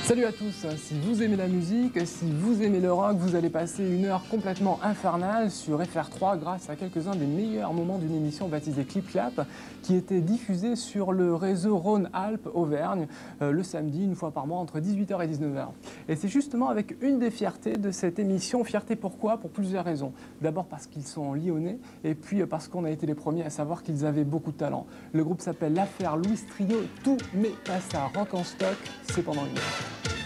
Salut à tous, si vous aimez la musique, si vous aimez le rock, vous allez passer une heure complètement infernale sur FR3 grâce à quelques-uns des meilleurs moments d'une émission baptisée Clip Clap qui était diffusée sur le réseau Rhône-Alpes-Auvergne le samedi, une fois par mois entre 18h et 19h. Et c'est justement avec une des fiertés de cette émission. Fierté pourquoi? Pour plusieurs raisons. D'abord parce qu'ils sont lyonnais et puis parce qu'on a été les premiers à savoir qu'ils avaient beaucoup de talent. Le groupe s'appelle l'Affaire Louis Trio, tout mais pas ça, rock en stock, c'est pendant une heure.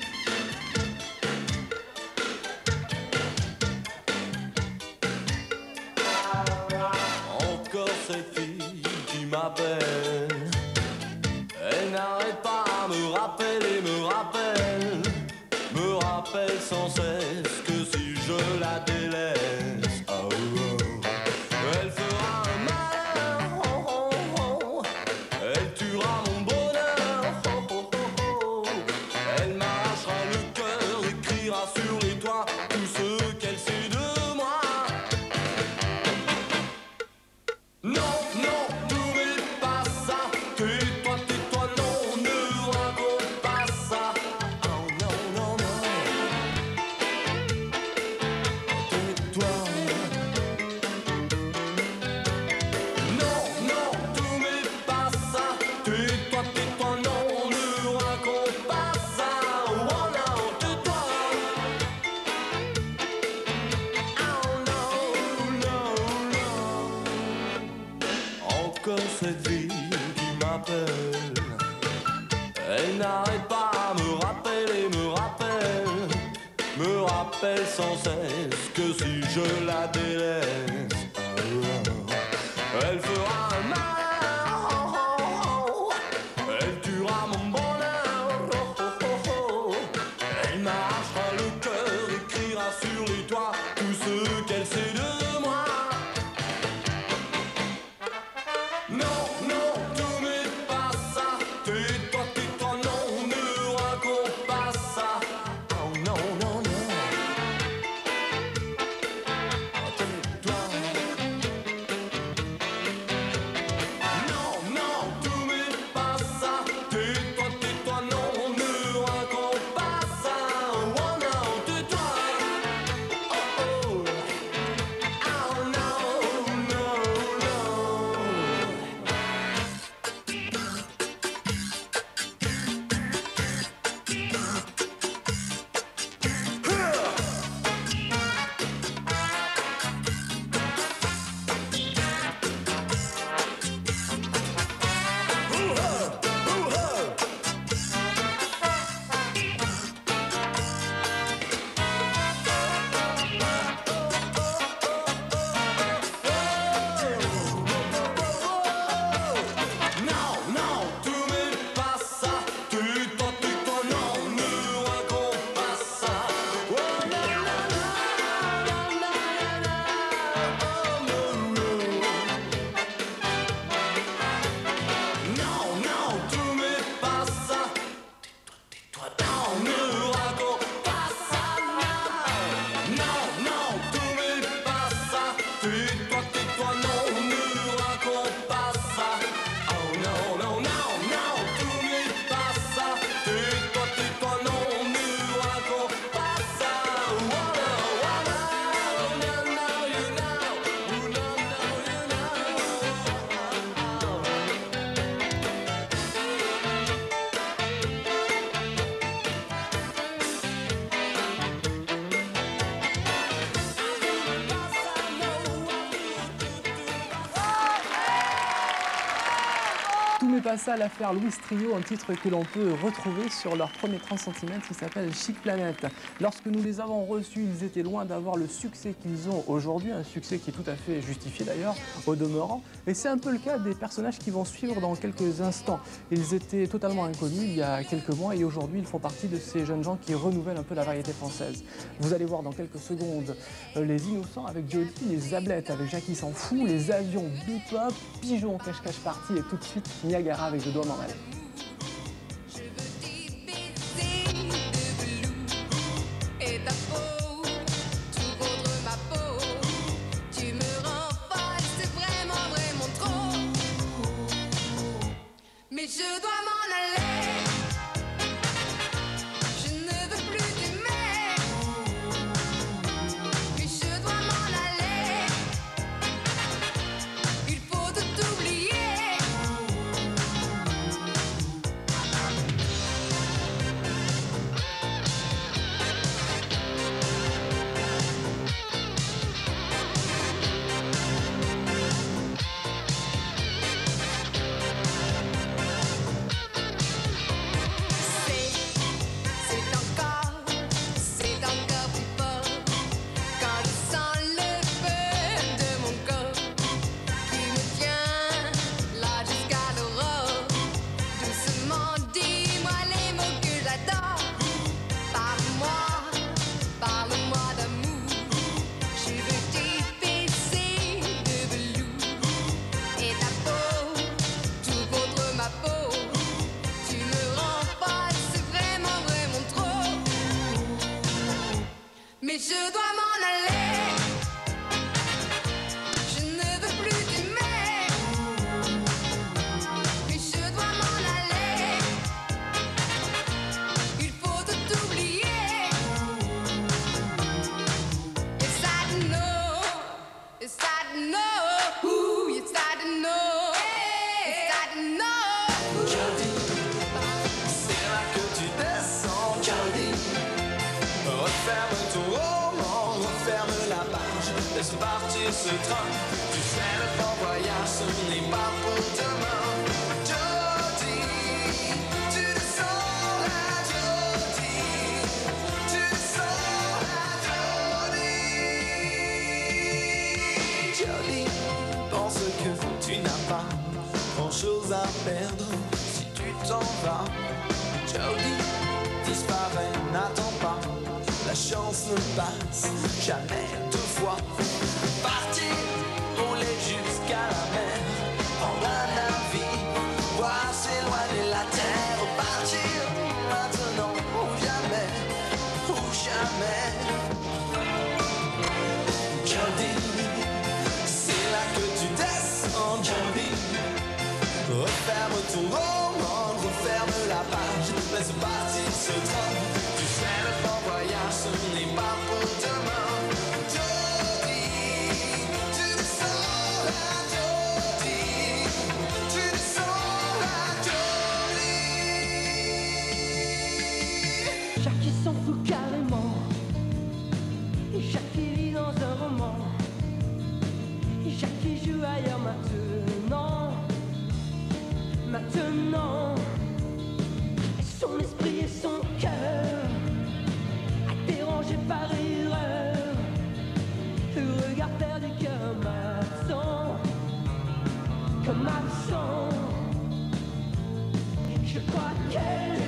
Cette fille qui m'appelle, elle n'arrête pas à me rappelle sans cesse que si je la délaisse, oh, oh, elle fera un malheur, oh, oh, oh, elle tuera mon bonheur, oh, oh, oh, oh, elle m'arrachera le cœur, écrira sur les toits tout ce qu'elle sait de moi. Non, non, n'oublie pas ça. Tais-toi, non, ne raconte pas ça. Oh non, non, non. Tais-toi. Non, non, n'oublie pas ça. Tais-toi, non, ne raconte pas ça. Oh non, tais-toi. Oh non, non, non. Encore cette fille qui m'appelle, elle n'arrête pas à me rappelle sans cesse que si je la délaisse, elle fera un malheur, elle tuera mon bonheur, elle m'arrachera le cœur, écrira sur les toits tout ce qu'elle sait de moi. Non, non, n'oublie pas ça. Tais-toi, non, ne raconte pas ça. Oh non, non, non. Tais-toi. Non, non, n'oublie pas ça. Tais-toi, non, ne raconte pas ça. Oh non, tais-toi. Oh oh. Oh non, non, non. Non, non, n'oublie pas ça. Tais-toi, non, ne raconte pas ça. Oh la la la la la la la. Oh no, no. Non, non, n'oublie pas ça. Tais-toi, non, ne raconte pas ça. Non, non, n'oublie pas ça. Tais-toi, non, ne raconte pas ça. Oh non, non, non, non, n'oublie pas ça. Tais-toi, non, ne raconte pas ça. Oh no, oh no, no, no, you know, oh no, no, you know. Tout mais pas ça, l'Affaire Louis Trio, un titre que l'on peut retrouver sur leur premier 30 cm qui s'appelle Chic Planète. Lorsque nous les avons reçus, ils étaient loin d'avoir le succès qu'ils ont aujourd'hui, un succès qui est tout à fait justifié d'ailleurs, au demeurant. Et c'est un peu le cas des personnages qui vont suivre dans quelques instants. Ils étaient totalement inconnus il y a quelques mois et aujourd'hui ils font partie de ces jeunes gens qui renouvellent un peu la variété française. Vous allez voir dans quelques secondes les Innocents avec Jody, les Ablettes avec Jackie S'en Fout, les Avions Bebop, Pigeon Cache-Cache Party et tout de suite Niagara avec Je dois m'en aller. Je veux des baisers de velours et ta peau, tout contre ma peau. Tu me rends folle, c'est vraiment, vraiment trop. Mais je dois m'en aller. Je partir ce train. Tu sais, le fort voyage, ce n'est pas pour demain. Jodie, tu le sens là, Jodie. Tu le sens là, Jodie. Jodie, pense que tu n'as pas grand-chose à perdre si tu t'en vas. Jodie, disparaît, n'attends pas. La chance ne passe jamais deux fois. Partir, rouler jusqu'à la mer, prendre un navire, voir s'éloigner la terre. Partir maintenant ou jamais, Jodie, c'est là que tu descends, Jodie. Referme ton roman, referme la page, laisse partir ce train. Tu sais, le fort voyage, ce n'est pas pour demain. Jodie, tu le sens là, Jodie. Tu le sens là, Jodie. Jackie s'en fout carrément. Et Jackie vit dans un roman. Et Jackie joue ailleurs maintenant. Maintenant, son esprit et son cœur a été rangé par erreur. Le regard perdu comme absent. Je crois qu'elle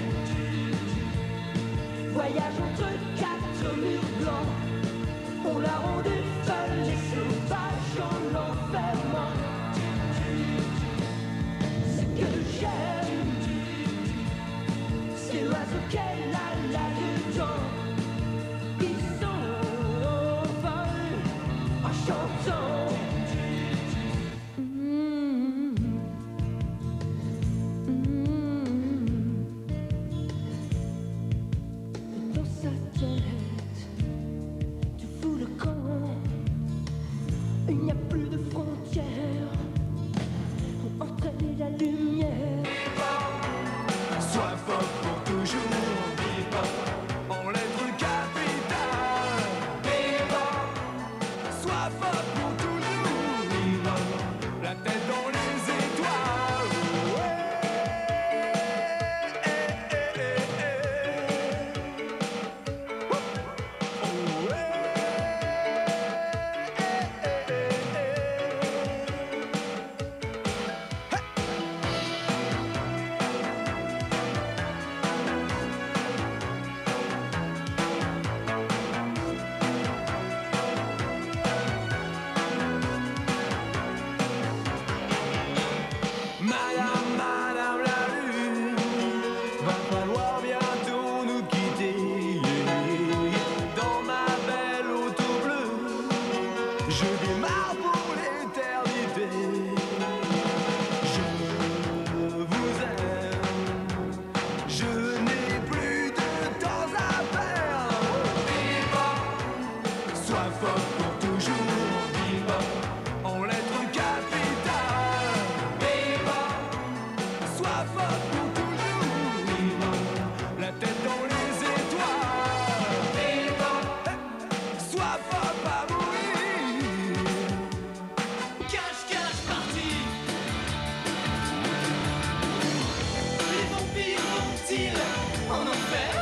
voyage entre quatre murs blancs. On la rendait folle et sauvage en l'enfermant. Ce que j'aime, c'est l'oiseau qu'elle a là-dedans. Ils s'envolent en chantant. Dans sa tête, tu fous le camp. Il n'y a plus de frontières pour entraîner la lumière. Sois fort pour toujours, bebop, en lettres capitales. Bebop, sois fort pour toujours, bebop, la tête dans les étoiles. Madame la lune, va falloir bientôt nous quitter. Dans ma belle auto bleue, je démarre pour l'éternité. Je vous aime, je n'ai plus de temps à perdre. Bebop, sois fort pour toujours, bebop, en lettres capitales. Bebop, sois fort pour toujours, bebop, la tête dans les étoiles. Bebop, sois fort pas mourir. Cache, cache, parti. Les vampires vont-ils en enfer?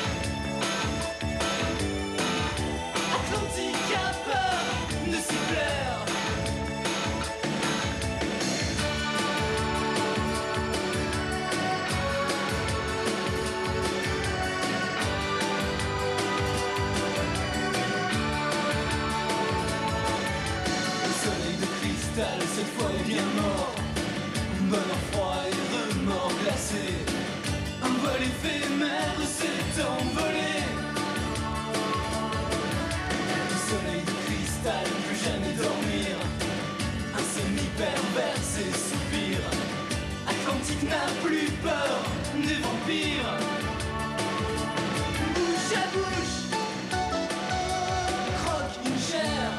Atlantique a peur de ses pleurs. Le soleil de cristal cette fois est bien mort. Bonheur froid et remords glacés. Un vol éphémère s'est envolé. Le soleil de cristal, plus jamais dormir. Un semi-pervers et soupir. Atlantique n'a plus peur des vampires. Bouche à bouche, croque une chair.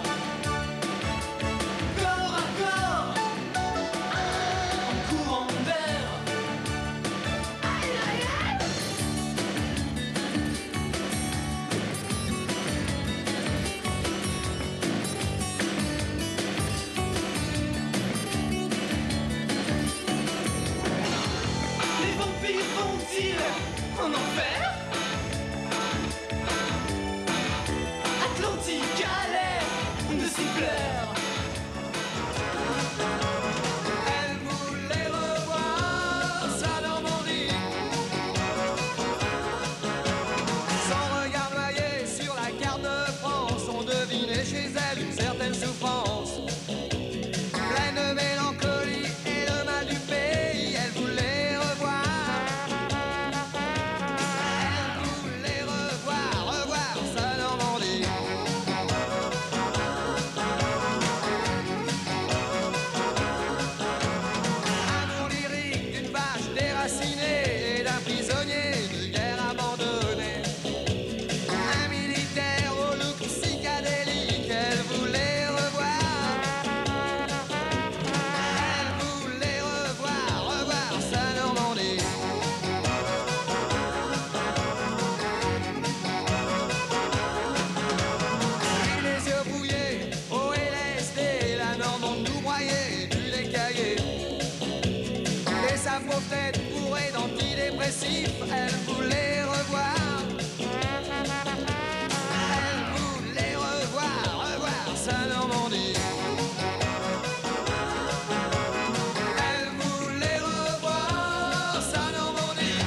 Corps à corps, en courant d'air. Serait-il en enfer? Atlantique allait de s'y plaire. Elle voulait revoir sa Normandie. Son regard noyé sur la carte de France, on devinait chez elle une certaine souffrance. Pleine de mélancolie et le mal du pays, elle voulait revoir. Elle voulait revoir sa Normandie. Amour lyrique d'une vache déracinée et d'un prisonnier de guerre abandonné. Un militaire au look psychédélique, elle voulait revoir. Elle voulait revoir sa Normandie. Et les yeux brouillés, au LSD, la Normande nous broyait du lait caillé. Et sa pauvre tête bourrée d'antidépressifs, elle voulait revoir. Elle voulait revoir sa Normandie. Elle voulait revoir sa Normandie.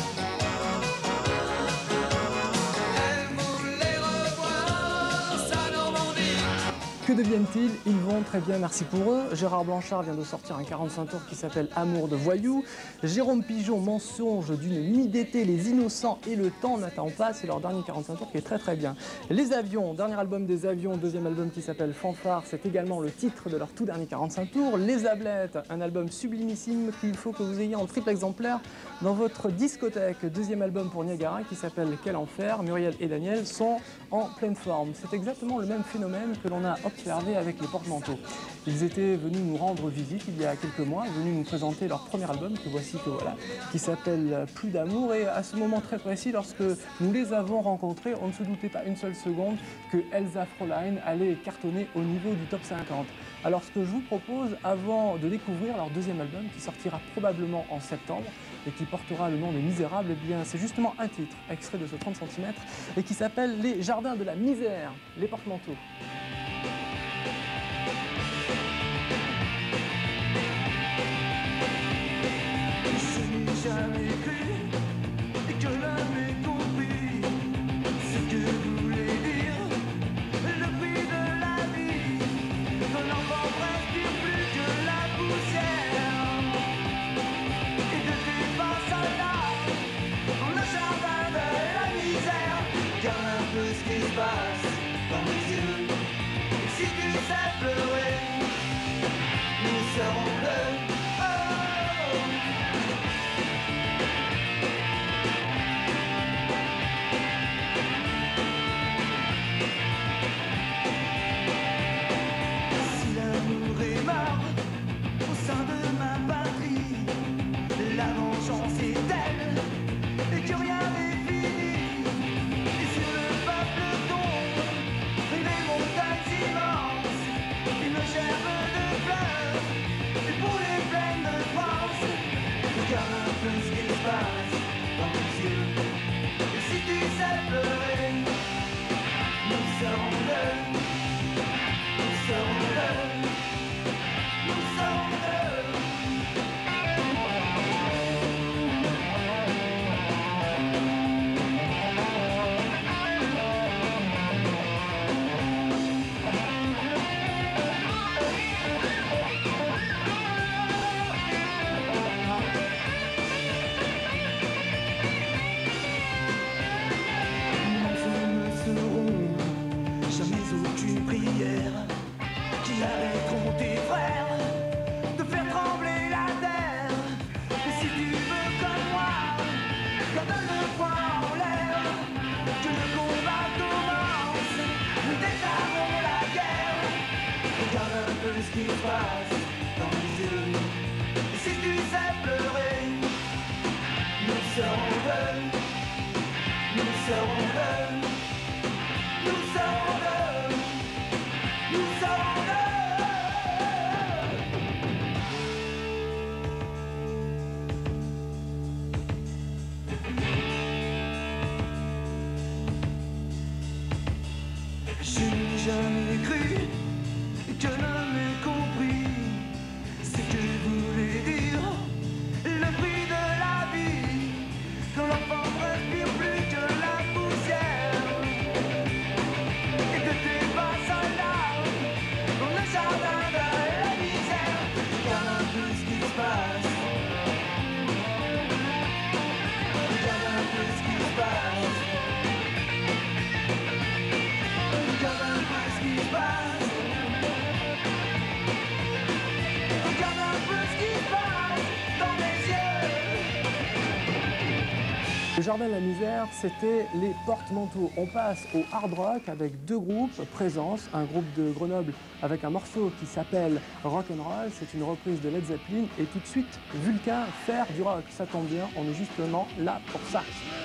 Elle voulait revoir sa Normandie. Que deviennent-ils? Ils vont très bien, merci pour eux. Gérard Blanchard vient de sortir un 45 tours qui s'appelle Amour de voyou. Jérôme Pigeon, Mensonge d'une nuit d'été, Les Innocents et Le Temps n'attend pas. C'est leur dernier 45 tours qui est très très bien. Les Avions, dernier album des Avions, deuxième album qui s'appelle Fanfare. C'est également le titre de leur tout dernier 45 tours. Les Ablettes, un album sublimissime qu'il faut que vous ayez en triple exemplaire dans votre discothèque. Deuxième album pour Niagara qui s'appelle Quel Enfer. Muriel et Daniel sont en pleine forme. C'est exactement le même phénomène que l'on a observé avec les Porte-Manteaux. Ils étaient venus nous rendre visite il y a quelques mois, venus nous présenter leur premier album, que voici, que voilà, qui s'appelle Plus d'amour. Et à ce moment très précis, lorsque nous les avons rencontrés, on ne se doutait pas une seule seconde que Elsa Fräulein allait cartonner au niveau du top 50. Alors ce que je vous propose, avant de découvrir leur deuxième album, qui sortira probablement en septembre, et qui portera le nom des Misérables, eh bien c'est justement un titre, extrait de ce 30 cm, et qui s'appelle Les Jardins de la Misère, les Porte-Manteaux. Je n'ai jamais cru et que l'homme ait compris ce que voulait dire le prix de la vie. Ton enfant respire plus que la poussière et de tes pas soldats dans le jardin de la misère. Regarde un peu ce qui se passe dans mes yeux. Et si tu sais pleurer, nous serons bleus. Si l'amour est mort au sein de ma patrie, la vengeance est telle et que rien n'est fini. Et sur le peuple tombe des montagnes immenses, une gerbe de fleurs et pour les plaines de France. Regarde un peu ce qui se passe dans tes yeux. Et si tu sais pleurer, nous serons deux. Nous serons deux. Nous serons deux. Nous ne serons jamais aucune prière qui arrêteront tes frères de faire trembler la terre. Et si tu veux comme moi, garde le poing en l'air, que le combat commence, nous déclarons la guerre. Regarde un peu ce qui se passe dans les yeux. Et si tu sais pleurer, nous serons deux. Nous serons deux. Nous serons deux. Nous serons deux. Le Jardin de la Misère, c'était les porte-manteaux. On passe au hard rock avec deux groupes. Présence, un groupe de Grenoble avec un morceau qui s'appelle Rock'n'Roll. C'est une reprise de Led Zeppelin. Et tout de suite, Vulcain, faire du rock. Ça tombe bien, on est justement là pour ça.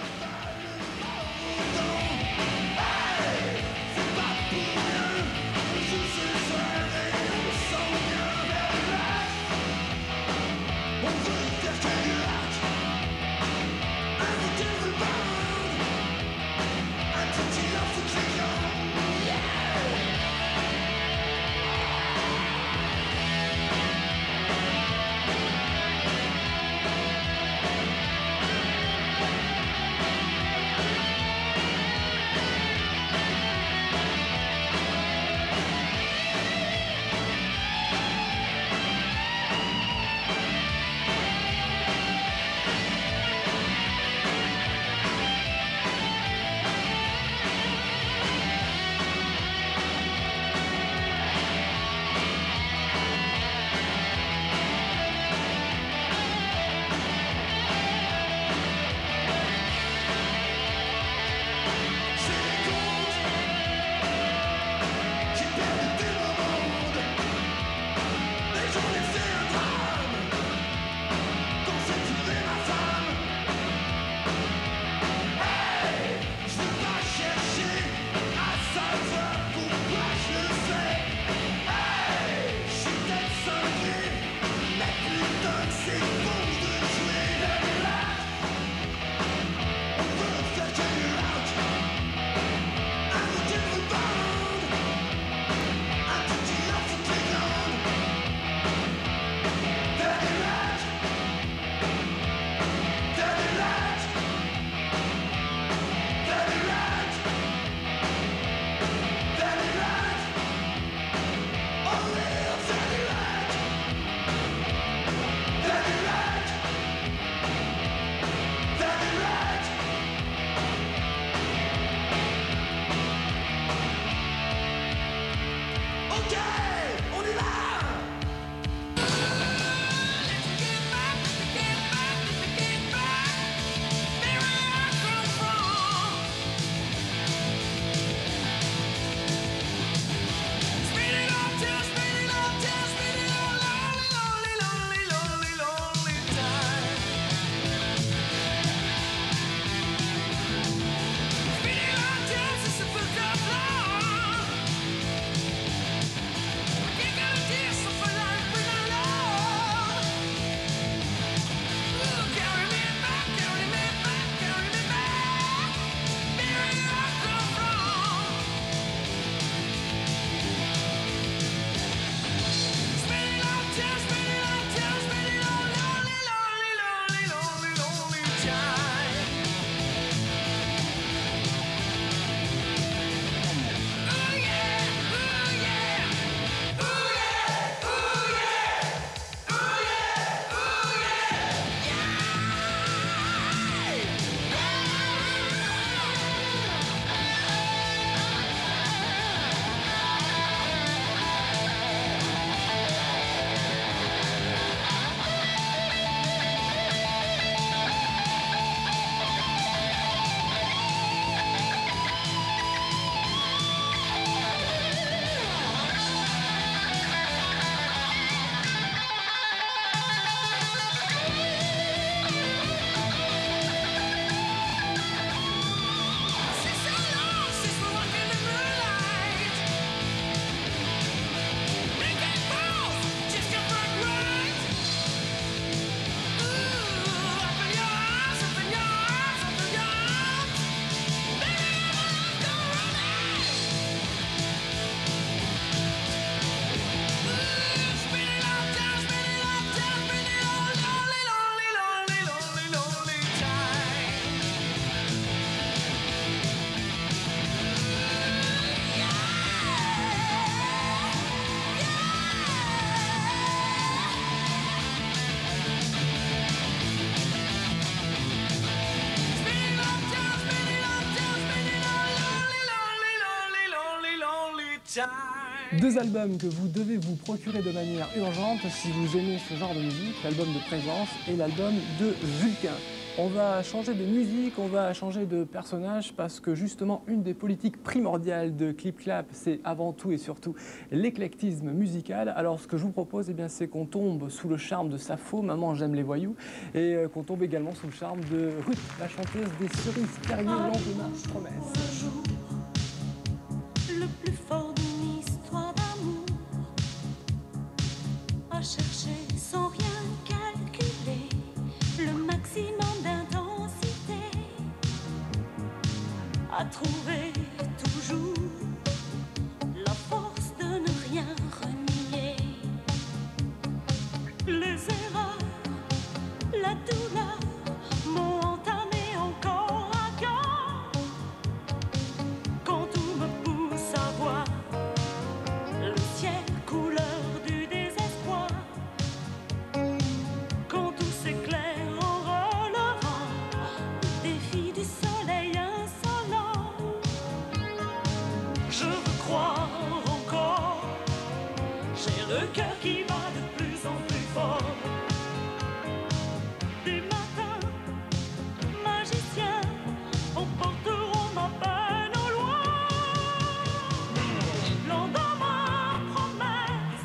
Deux albums que vous devez vous procurer de manière urgente si vous aimez ce genre de musique, l'album de Présence et l'album de Vulcain. On va changer de musique, on va changer de personnage parce que justement une des politiques primordiales de Clip Clap, c'est avant tout et surtout l'éclectisme musical. Alors ce que je vous propose, eh bien, c'est qu'on tombe sous le charme de Sappho, Maman j'aime les voyous, et qu'on tombe également sous le charme de Ruth, la chanteuse des Cerises Perrier, Lendemain, Promesse. Le plus fort d'une histoire d'amour, à chercher sans rien calculer le maximum d'intensité, à trouver toujours la force de ne rien renier. Les erreurs, la douleur m'ont entamé encore à cœur. Quand tout me pousse à voir le ciel couleur du désespoir, quand tout s'éclaire en relevant le défi du soleil insolent, je veux croire encore, j'ai le cœur qui bat de plus en plus fort. Des matins magiciens emporteront ma peine au loin. Lendemain, promesse,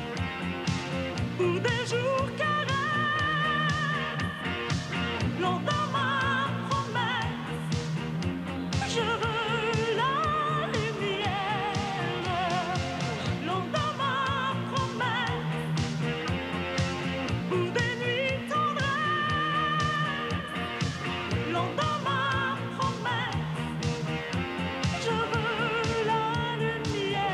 pour des jours carrés. Lendemain, promesse, je veux la lumière. Lendemain, promesse, pour des nuits tendresses. Lendemain, promesse, je veux la lumière.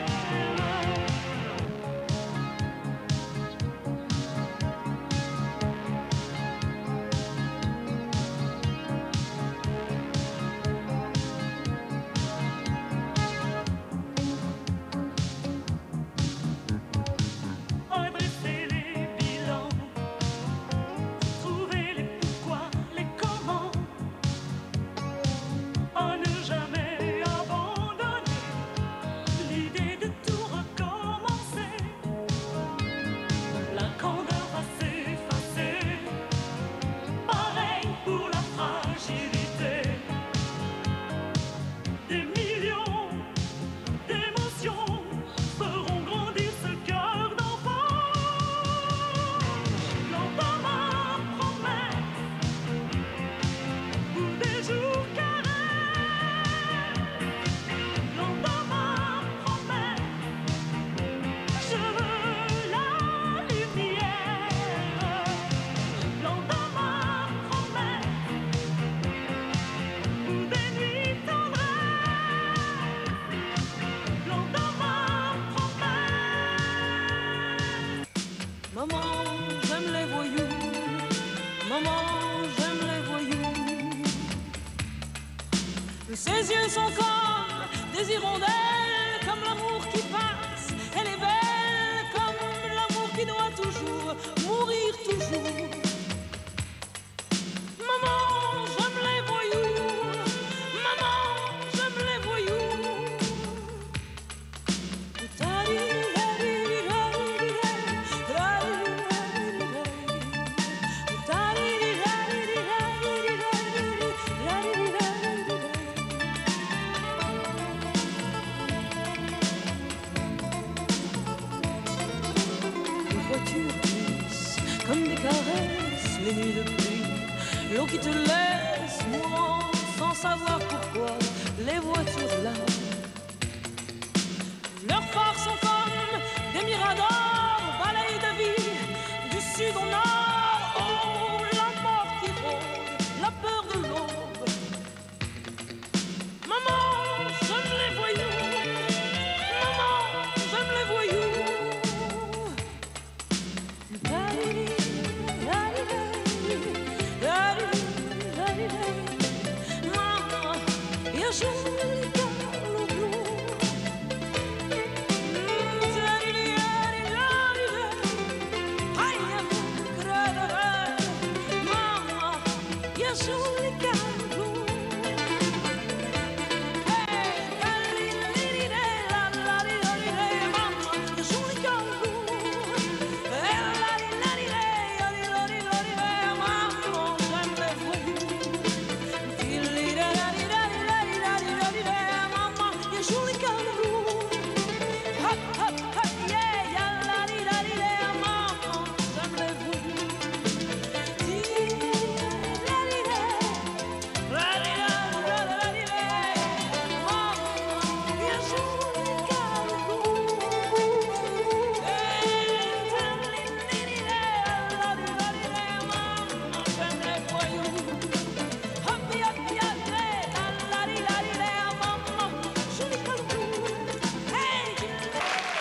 Adresser les bilans, trouver les pourquoi, les comment, à ne jamais abandonner l'idée de tout recommencer. La candeur va s'effacer, pareil pour la fragilité. Des millions d'émotions feront grandir ce cœur d'enfant. Lendemain, promesse, pour des jours carrés. Lendemain, promesse, je veux la lumière. Lendemain, promesse, pour des nuits tendresses. Lendemain, promesse. Maman, j'aime les voyous. Maman, j'aime les voyous. Ses yeux sont comme des hirondelles, comme l'amour qui passe. Elle est belle comme l'amour qui doit toujours mourir toujours. Maman, j'aime les voyous. Maman, j'aime les voyous. Les voitures glissent comme des caresses, les nuits de pluie, l'eau qui te laisse mourant sans savoir pourquoi. Les voitures là, leurs phares sont comme des miradors, balayent de vie du sud au nord. Oh, la mort qui rôde, la peur de l'aube. Maman, j'aime les voyous. Maman, j'aime les voyous. Maman, io sono il calo blu.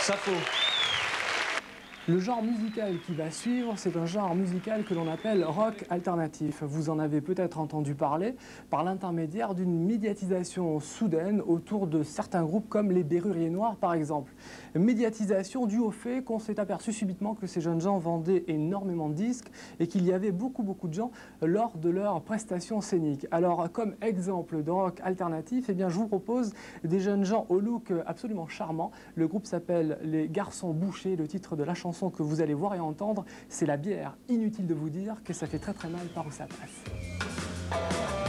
Sappho. Le genre musical qui va suivre, c'est un genre musical que l'on appelle rock alternatif. Vous en avez peut-être entendu parler par l'intermédiaire d'une médiatisation soudaine autour de certains groupes comme les Béruriers Noirs par exemple. Médiatisation due au fait qu'on s'est aperçu subitement que ces jeunes gens vendaient énormément de disques et qu'il y avait beaucoup de gens lors de leurs prestations scéniques. Alors comme exemple de rock alternatif, eh bien, je vous propose des jeunes gens au look absolument charmant. Le groupe s'appelle Les Garçons Bouchés. Le titre de la chanson que vous allez voir et entendre, c'est La Bière. Inutile de vous dire que ça fait très mal par où ça passe.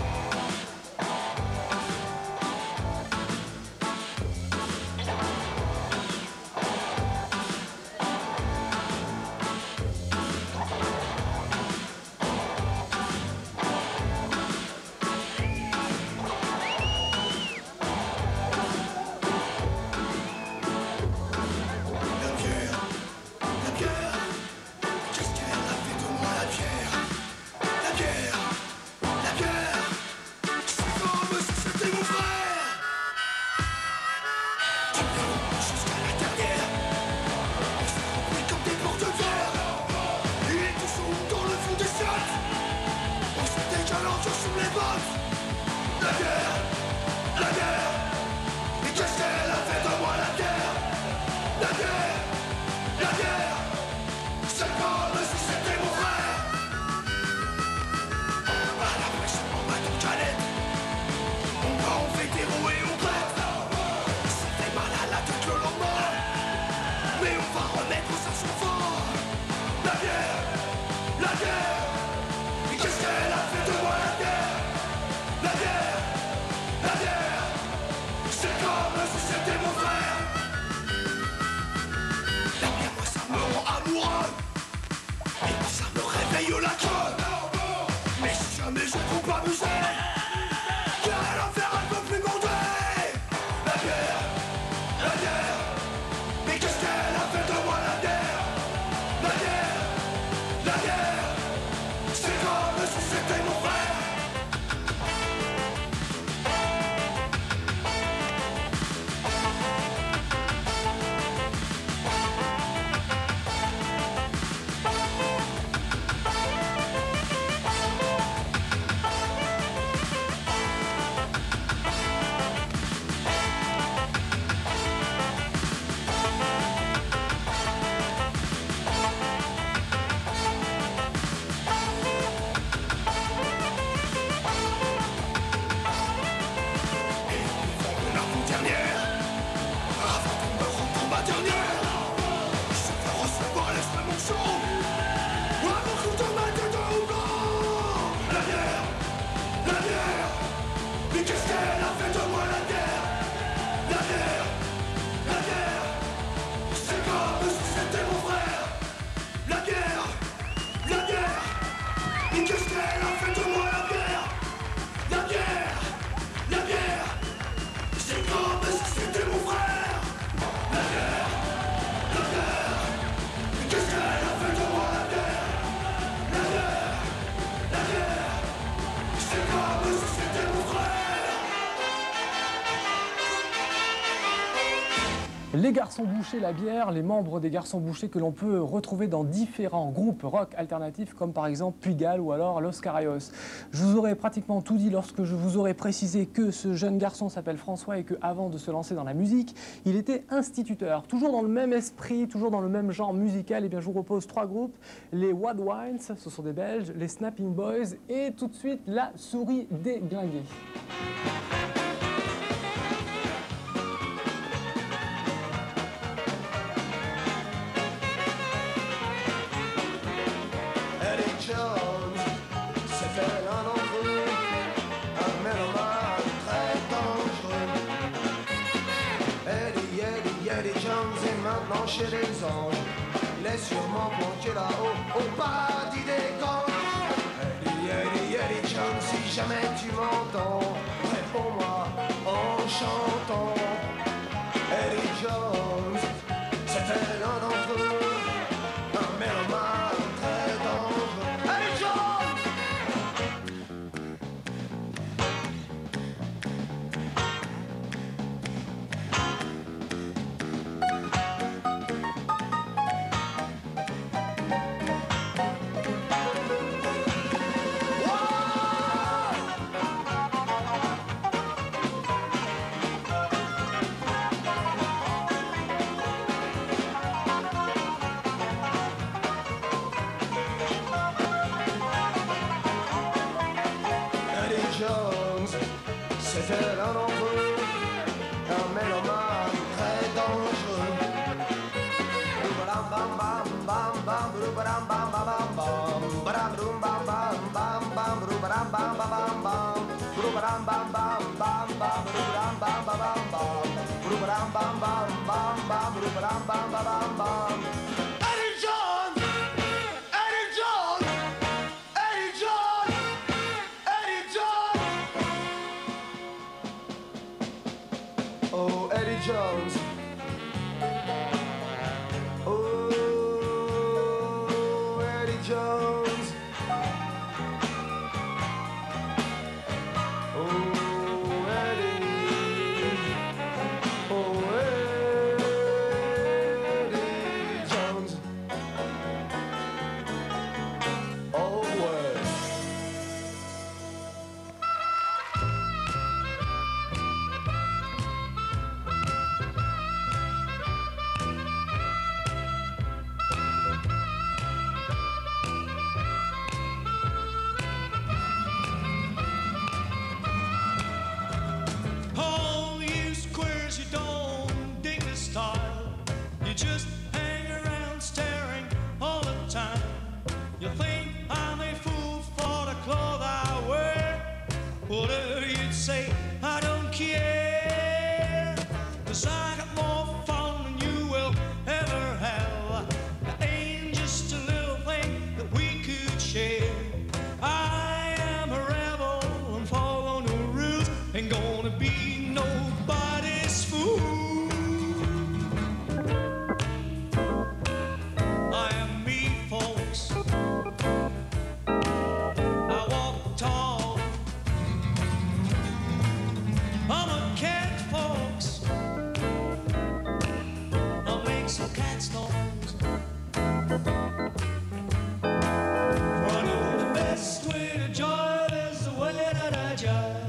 Les Garçons Bouchés, La Bière, les membres des Garçons Bouchés que l'on peut retrouver dans différents groupes rock alternatifs comme par exemple Pigalle ou alors Los Carayos. Je vous aurais pratiquement tout dit lorsque je vous aurais précisé que ce jeune garçon s'appelle François et qu'avant de se lancer dans la musique, il était instituteur. Toujours dans le même esprit, toujours dans le même genre musical, et bien je vous propose trois groupes. Les Wad Wines, ce sont des Belges, les Snapping Boys et tout de suite la Souris déglinguée. Chez les anges, il est sûrement planqué là-haut au paradis des ganges. Eddie Jones, si jamais tu m'entends, réponds-moi en chantant. Eddie Jones, c'était l'un d'entre eux, un mélomane très dangereux. Eddie Jones! c'était l'un d'entre eux, un mélomane très dangereux. Bam bam bam bam bam bam bam bam bam bam bam bam bam bam bam Eddie Jones, Eddie Jones, Eddie Jones, Eddie Jones. Oh, Eddie Jones. Oh, Eddie Jones. Oh, Eddie. Oh, Eddie Jones. Oh, word. All you squares, you don't dig the style. You just hang around staring all the time. You think I'm a fool for the clothes I wear. Whatever you'd say, I don't care. 'Cause I got more fun than you will ever have. There ain't just a little thing that we could share. I am a rebel and follow no rules. Ain't gonna be nobody's fool. I am me, folks. I walk tall. I'm a cat, folks. I make some cat stories. I know the best way to jive is the way that I jive.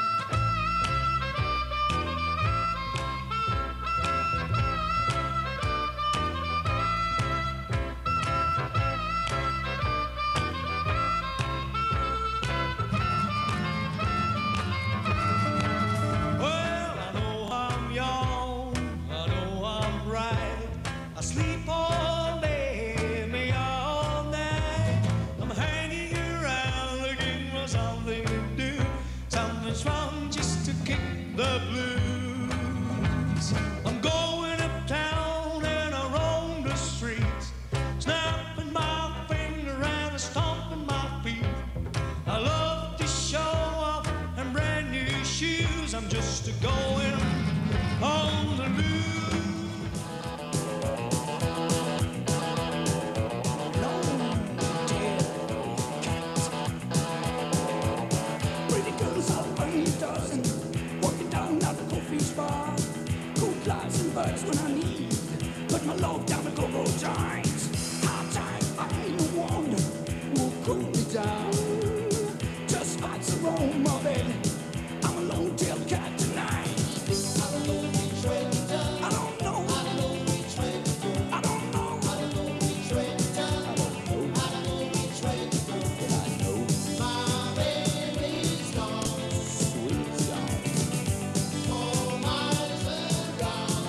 Well, I know I'm young, I know I'm right. I sleep all day, me all night. I'm hanging around looking for something to do, something strong just to kick the blues. I'm going uptown and I roam the streets, snapping my finger and stomping my feet. I love to show off and brand new shoes. I'm just a going on the loose. Pretty girls all by the dozen, walking down at the coffee bar. Cool flies and birds when I need, put my love down the go-go joints. Hard time, I ain't the one who'll cool me down. Just fight the roam of it. I'm a long-tailed cat tonight. I don't know which way to turn. I don't know. I don't know which way to go. I don't know. I don't know which way to turn. I don't know. I don't know which way to go. But I know my baby's gone. Sweet gone. 4 miles around.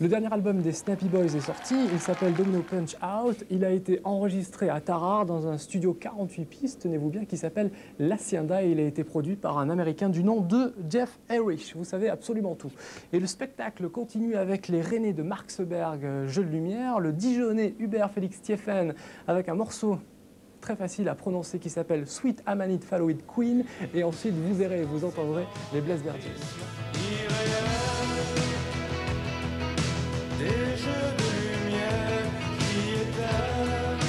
Le dernier album des Snappy Boys est sorti, il s'appelle Domino Punch Out. Il a été enregistré à Tarare dans un studio 48 pistes, tenez-vous bien, qui s'appelle l'Hacienda, et il a été produit par un Américain du nom de Jeff Erich. Vous savez absolument tout. Et le spectacle continue avec les Rennais de Mark Seberg, Jeu de lumière, le Dijonais Hubert Félix Thieffen avec un morceau très facile à prononcer qui s'appelle Sweet Amanite Follow It Queen, et ensuite vous verrez, vous entendrez les Blaise Bergers. Des jeux de lumière qui éteignent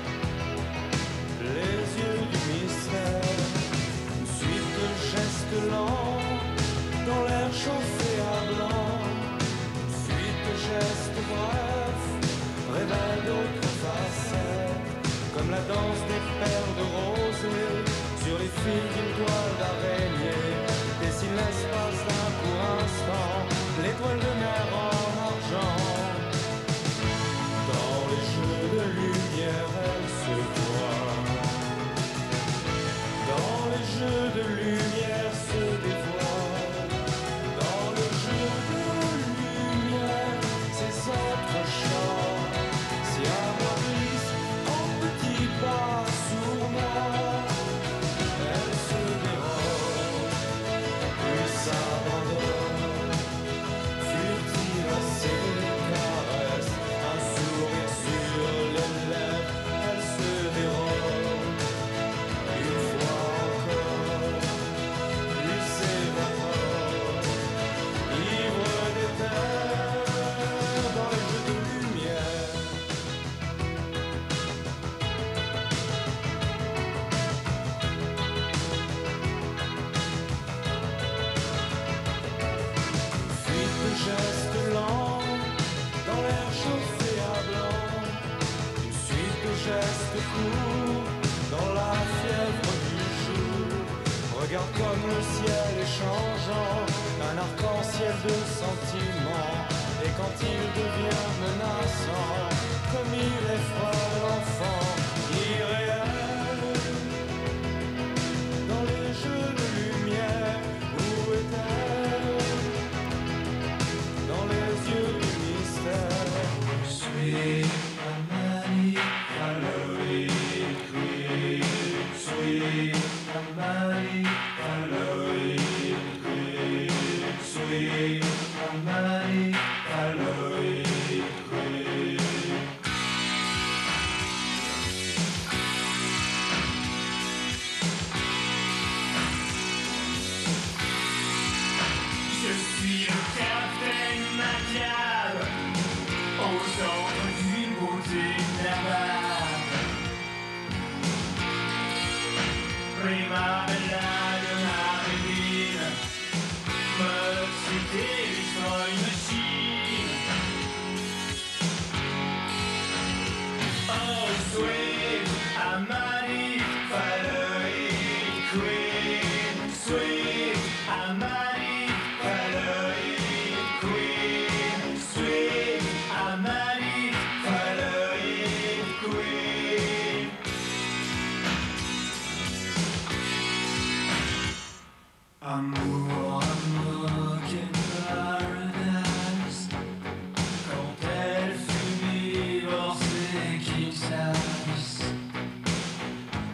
les yeux du mystère. Une suite de gestes lents dans l'air chauffé à blanc. Une suite de gestes brefs révèle d'autres facettes, comme la danse des perles de rosée sur les fils d'une toile d'araignée. Dessine l'espace d'un court instant, l'étoile de mer en argent. Dans les jeux de lumière, elle se voit. Dans les jeux de lumière se dévoile. Dans le jeu de lumière, ces autres chants si amoindrissent en petits pas sur moi. Elle se dérobe, puis s'abandonne, furtive à ses caresses, un sourire sur les lèvres. Elle se dérobe, une fois encore, puis s'évapore, ivre d'éther dans les jeux de lumière. Suite de gestes lents dans l'air chauffé à blanc. Une suite de gestes courts dans la fièvre du jour. Regarde comme le ciel est changeant, un arc-en-ciel de sentiments. Et quand il devient menaçant, comme il effraie l'enfant, irréel. Dans les jeux de lumière, où est-elle? Dans les yeux du mystère. Sweet Amanite, follow it, queen. Sweet Amanite, follow it, queen. Sweet Amanite, follow it, queen. Je suis le capitaine Macab, au centre d'une beauté navale. Prima bella de Marilyn, me c'était destroy machine. Oh sweet Amanite, follow it, queen. Sweet Amanite, follow it, queen. Sweet Amanite, follow it, queen. Amour, amour, quel paradise. Quand elle fut divorcée, qu'il s'avisse.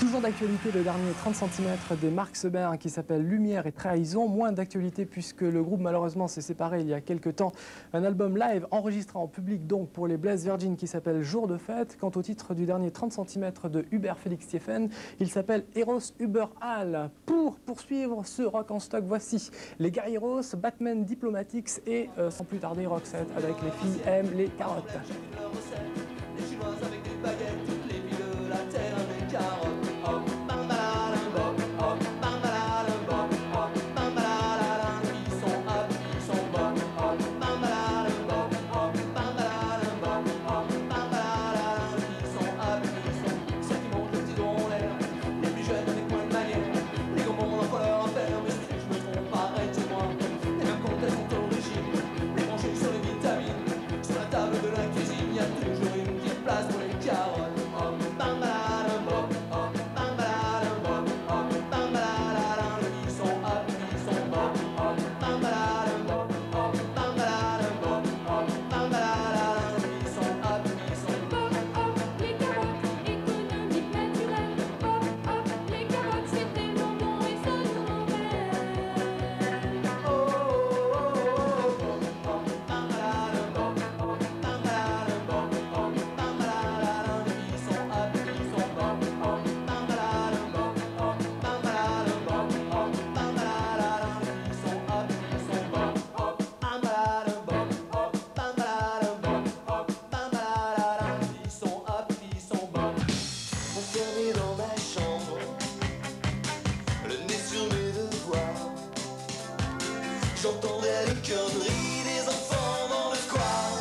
Toujours d'actualité, le dernier 30 cm des Mark Seber qui s'appelle Lumière et Trahison. Moins d'actualité puisque le groupe malheureusement s'est séparé il y a quelques temps. Un album live enregistré en public donc pour les Blaise Virgin qui s'appelle Jour de fête. Quant au titre du dernier 30 cm de Hubert Félix Stieffen, il s'appelle Eros Überall. Pour poursuivre ce rock en stock, voici les Guerrieros, Batman Diplomatics et sans plus tarder Roxette avec Les filles aiment les carottes. Les Chinoises avec des baguettes, toutes les filles de la terre des carottes. Hop, bam balalam, bop, hop, bam balalam, bop, hop, bam balalam. Ils sont hop, ils sont bop, hop, bam balalam, bop, hop, bam balalam, bop, hop, bam balalam. Ils sont hop, ils sont ceux qui mangent le petit don en l'air. Les plus jeunes dans les coins de manière, les grands ont encore leur affaire. Mais si je me trompe, arrête-moi. Et même quand elles sont au régime, les branchées sur les vitamines, sur la table de la cuisine, il y a toujours une place pour les carottes. Hop, bam balalam, bop, hop, bam balalam, bop, hop, bam balalam. Ils sont hop, ils sont bop, hop, bam balalam, bop, hop, bam balalam, bop, hop, bam balalam. Ils sont hop, ils sont Pop, hop, les carottes, économique naturelle. Pop, hop, les carottes, c'est tellement bon et ça nous rappelle. oh, oh, oh, oh, hop, bam balalam, bop, hop, bam balalam, bop, hop, bam balalam. Ils sont hop, ils sont bop, hop, bam balalam, bop, hop, bam balalam, bop, hop, bam balalam. Ils sont hop, ils sont bop, hop, bam balalam, bop, hop, bam balalam, bop, hop, bam balalam. Ils sont hop, ils sont bop. Enfermé dans ma chambre, le nez sur mes devoirs, j'entendais les conneries des enfants dans le square.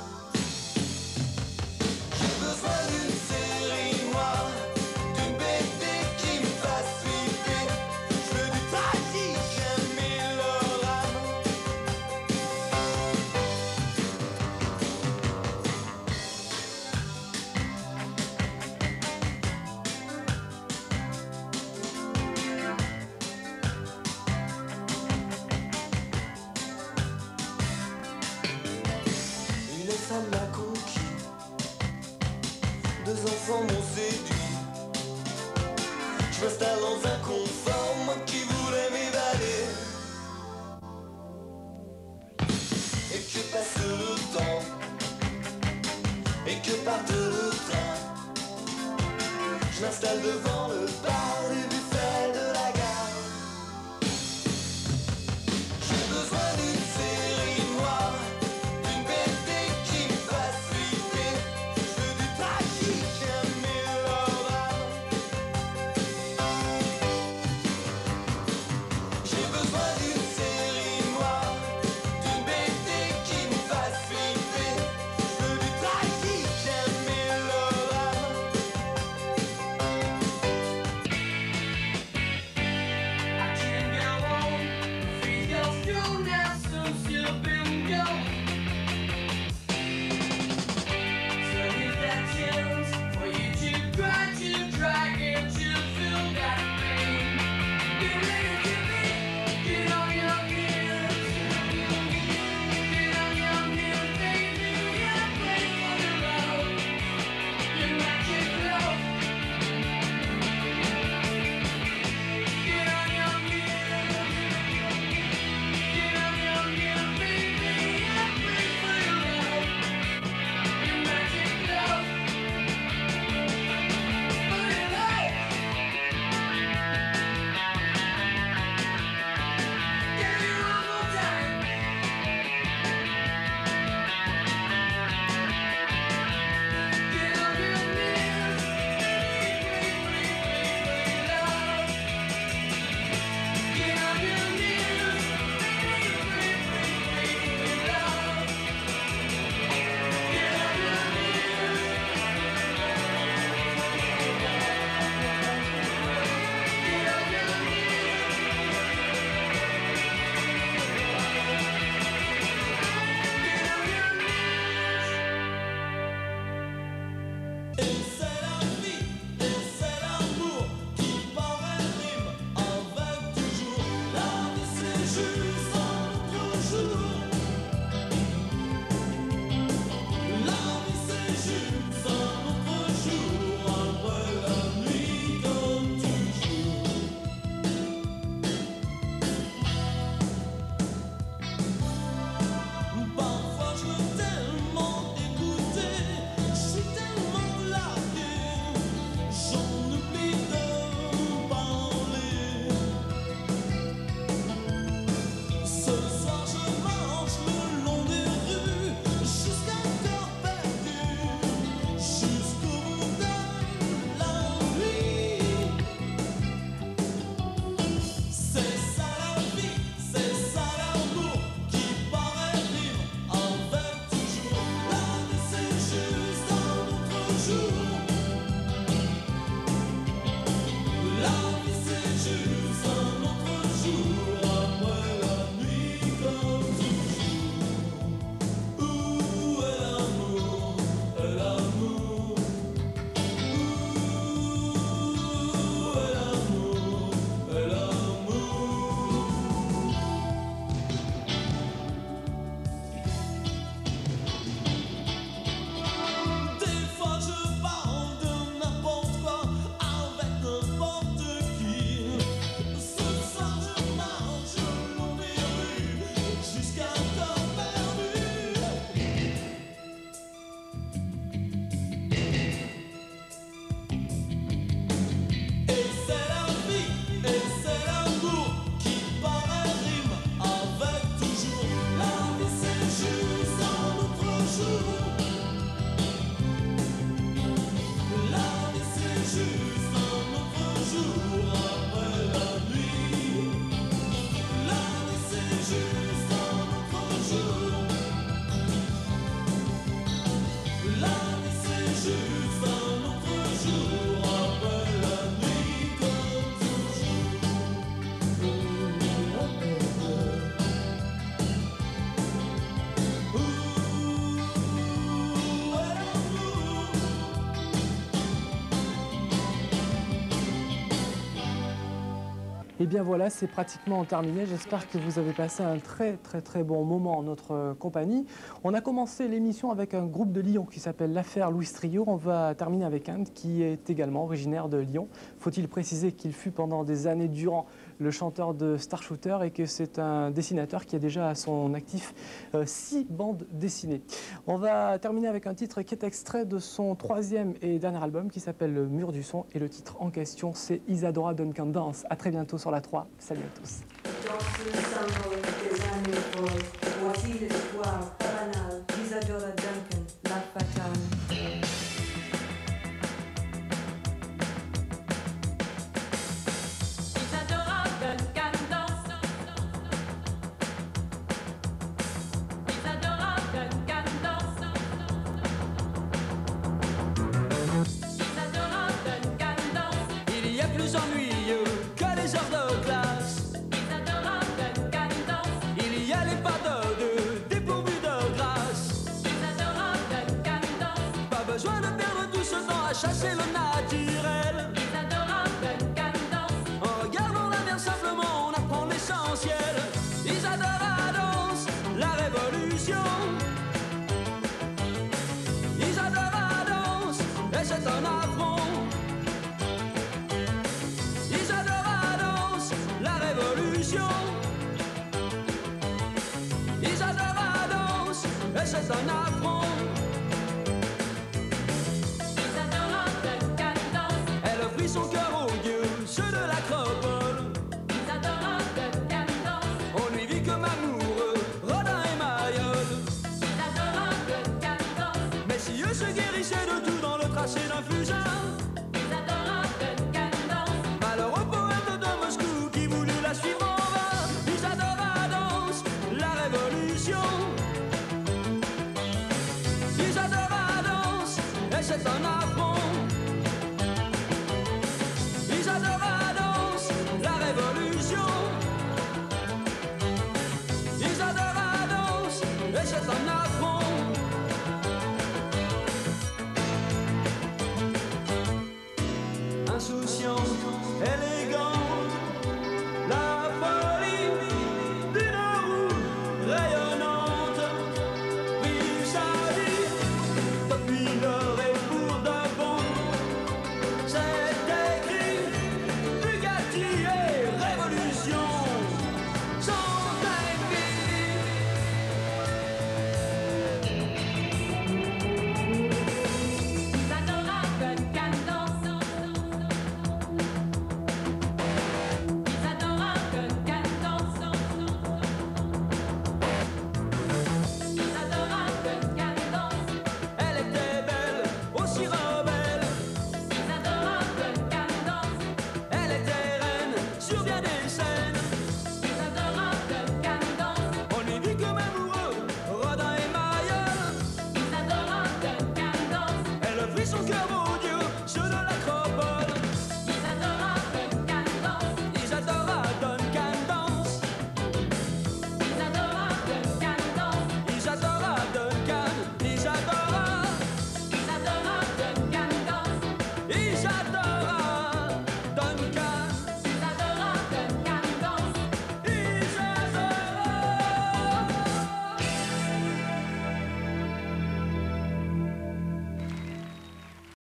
J'ai besoin d'une série noire, d'une BD qui me fasse flipper. Je veux du tragique, un mélorame. Une femme m'a conquis, deux enfants m'ont séduit. Je m'installe dans un confort, moi qui voulais m'évader. Et que passe le temps, et que parte le train. Je m'installe devant le bar du buffet de la gare. J'ai besoin d'une série noire, d'une BD qui me fasse flipper. Je veux du tragique, un mélorame. J'ai besoin d'une série noire, d'une BD qui me fasse flipper. Je veux du tragique, un mélorame. Et c'est l'amour qui paraît rime avec toujours. La vie c'est juste un autre jour. La vie c'est juste un autre jour après la nuit. La vie c'est juste un autre jour. La vie c'est juste un autre jour après la nuit comme Et bien voilà, c'est pratiquement terminé. J'espère que vous avez passé un très bon moment en notre compagnie. On a commencé l'émission avec un groupe de Lyon qui s'appelle l'Affaire Louis Trio. On va terminer avec un qui est également originaire de Lyon. Faut-il préciser qu'il fut pendant des années durant le chanteur de Star Shooter et que c'est un dessinateur qui a déjà à son actif 6 bandes dessinées. On va terminer avec un titre qui est extrait de son 3e et dernier album qui s'appelle Le Mur du Son et le titre en question c'est Isadora Duncan Dance. À très bientôt sur la 3. Salut à tous. Dans ce symbole des années folles, voici l'espoir pas banal d'Isadora Duncan, la fatale. Isadora Duncan danse. Isadora Duncan danse. Isadora Duncan danse. Il y a plus ennuyeux que les heures de classe. Isadora Duncan danse. Il y a les pas de dépourvus de grâce. Isadora Duncan danse. Pas besoin de perdre tout ce temps à chasser le naturel. Isadora Duncan danse. En regardant la mer simplement, on apprend l'essentiel. Isadora danse la révolution. Isadora danse et c'est un affront. Isadora danse la révolution. Isadora danse et c'est un affront. Isadora Duncan danse. Elle offrit son cœur aux dieux, ceux de l'acropole. Isadora Duncan danse. On lui vit comme amoureux, Rodin et Mayol. Isadora Duncan danse. Mais si eux se guérissaient de tout dans le tracé d'un fusain, Isadora Duncan danse. malheureux poète de Moscou qui voulut la suivre en vain. Isadora danse la révolution. Isadora danse et c'est un affront. Isadora danse la révolution. Isadora danse et c'est un affront. Insouciante, élégante,